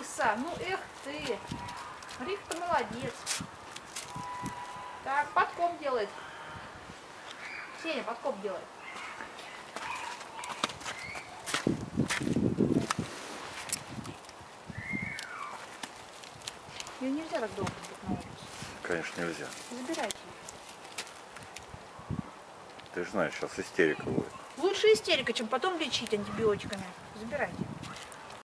Лиса, ну эх ты. Рик-то молодец. Так, подкоп делает. Сеня подкоп делает. Ее нельзя так долго быть на улице. Конечно, нельзя. Забирайте. Ты же знаешь, сейчас истерика будет. Лучше истерика, чем потом лечить антибиотиками. Забирайте.